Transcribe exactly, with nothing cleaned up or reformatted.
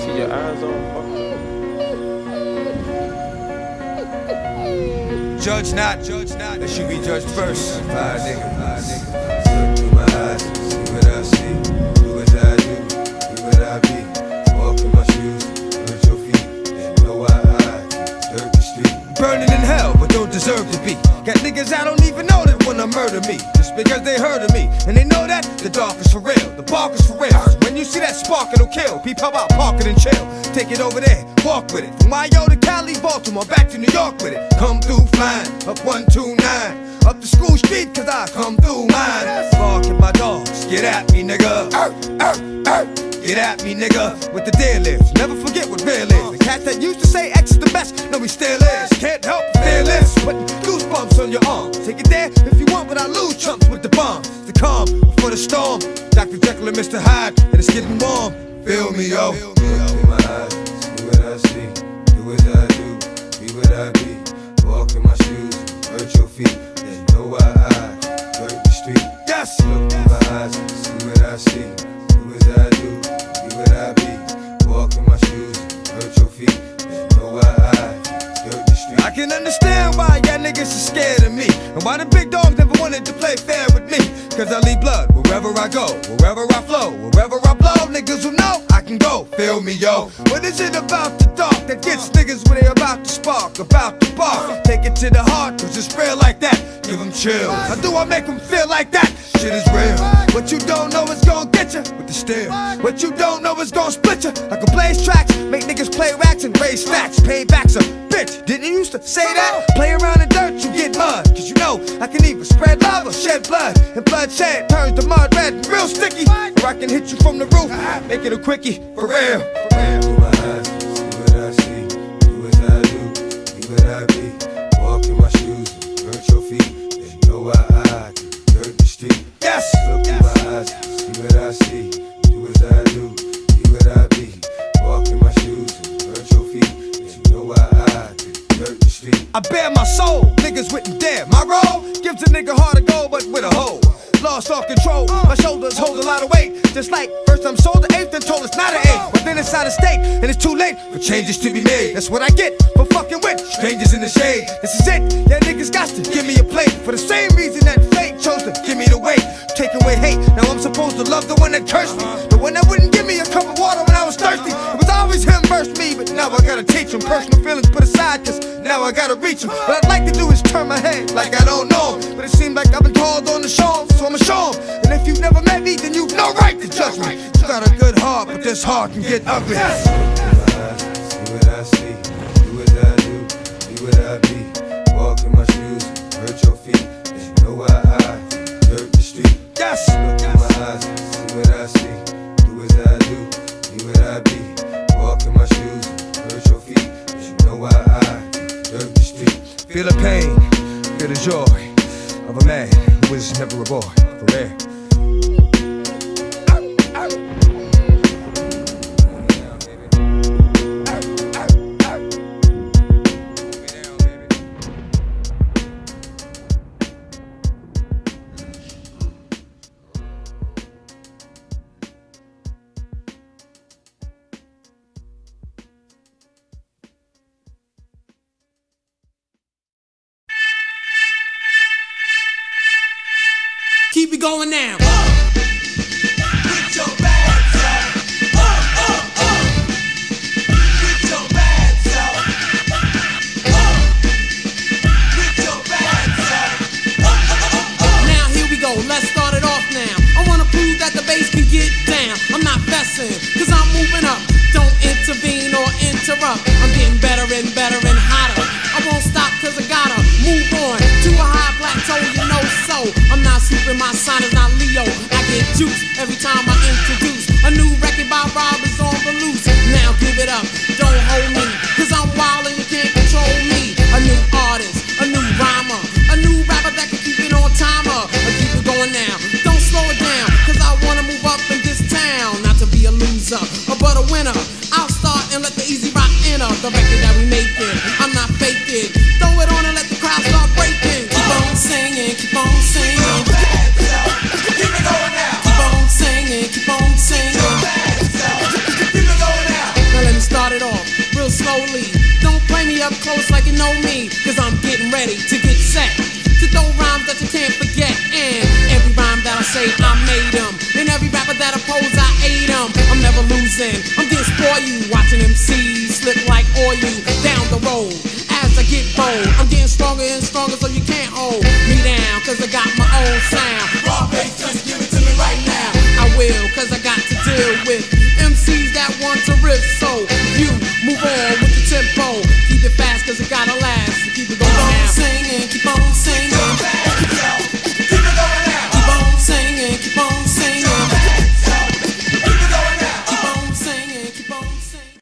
See your eyes on fire. Judge not, judge not, that should be judged first. Fire nigga, fire nigga. Look through my eyes, see what I see. Do as I do, be what I be. Walk in my shoes, hurt your feet. And know why I dirt the street. Burning in hell, but don't deserve to be. Got niggas I don't even know that wanna murder me. Just because they heard of me. And they know that the dark is for real, the bark is for real. When you see that spark, it'll kill. Peep how about park it and chill. Take it over there, walk with it. From Mayo to Cali, Baltimore, back to New York with it. Come through flying, up one two nine. Up the school street, cause I come through mine. Bark at my dogs, get at me, nigga. Er, er, er. Get at me, nigga, with the deal is. Never forget what real is. The cat that used to say X is the best, no, he still is. Can't help feel is. Putting goosebumps on your arm. Take it there if you want, but I lose chumps with the bombs. The calm before the storm. Doctor Jekyll and Mister Hyde, and it's getting warm. Feel me, yo. Look in my eyes, see what I see. Do as I do, be what I be. Walk in my shoes, hurt your feet. Then know why I dirt the street. Yes. Look in my eyes, see what I see. Do as I do, be what I be. Walk in my shoes, hurt your feet. Then know why I dirt the street. I can understand why y'all niggas are scared of me, and why the big dogs never wanted to play fair with me. Cause I leave blood wherever I go, wherever I flow, wherever I blow. Niggas will know I can go, feel me, yo. What is it about the dark that gets niggas when they about to spark, about to bark? Take it to the heart, cause it's real like that. Give them chills. How do I make them feel like that? Shit is real. What you don't know is gonna get you with the steel. What you don't know is gonna split you like a blaze tracks. Make niggas play racks and raise stacks. Payback's a bitch. Didn't you used to say that? Play around in dirt, you get mud. Cause you know I can either spread love or shed blood. And bloodshed turns the mud red and real sticky. Or I can hit you from the roof, make it a quickie, for real. Through my eyes, see what I see. Do as I do, be what I be. Walk in my shoes, hurt your feet. Then know why I dirt the street. Yes! Look through my eyes, see what I see. Do as I do, be what I be. Walk in my shoes, hurt your feet. Then know why I dirt the street. I bear my soul, niggas wouldn't dare. My role gives a nigga hard to go, but with a hole. Lost all control, my shoulders hold a lot of weight. Just like first I'm sold the eighth, then told it's not an eight. But then it's out of state, and it's too late for changes to be made. That's what I get for fucking with strangers in the shade. This is it, yeah, niggas got to give me a plate. For the same reason that fate chose to give me the weight. Take away hate, now I'm supposed to love the one that cursed me. The one that wouldn't give me a cup of water when I was thirsty. It was always him versus me, but now I gotta teach him. Personal feelings put aside, cause now I gotta reach him. What I'd like to do is turn my head like I don't know him. But it seems like I've been called on the show, so I'ma show him. And if you've never met me, then you've no right to judge me. You got a good heart, but this heart can get ugly. Yes. Look in my eyes, see what I see. Do what I do, be what I be. Walk in my shoes, hurt your feet. Then know why I dirt the street. Yes. Look in my eyes, see what I see. Do as I do, be what I be. Walk in my shoes, hurt your feet. Then know why I dirt the street. Feel the pain, feel the joy of a man who was never a boy, for real. Keep it going now. Let's start it off now. I wanna prove that the bass can get down. I'm not fessing, cause I'm moving up. Don't intervene or interrupt. I'm getting better and better and hotter. I won't stop cause I gotta move on to a high plateau, you know so. I'm not sleeping, my sign is not Leo. I get juice every time I introduce a new record by Rob is on the loose. Now give it up, don't hold me, cause I'm wild and you can't control me. A new artist, a new rhymer, a new rapper that can keep it on timer. I keep it going now, don't slow it down, cause I wanna move up in this town. Not to be a loser, but a winner. I'll start and let the easy rock enter the record that we making. I'm not faking, throw it on and let the crowd start breaking. Keep on singing, keep on singing. Keep it going now. Keep on singing, keep on singing. Keep it going now. Now start it off real slowly. Don't play me up close like you know me, cause I'm getting ready to get set to throw rhymes that you can't forget. And every rhyme that I say, I made them. And every rapper that I pose, I ate them. I'm never losing, I'm getting spoiled. You watching M Cs slip like oil down the road. As I get bold, I'm getting stronger and stronger, so you can't hold me down, cause I got my own sound. Raw bass, just give it to me right now. I will, cause I got to deal with M Cs that want to riff. So you move on with the tempo, keep it fast, cause it gotta last.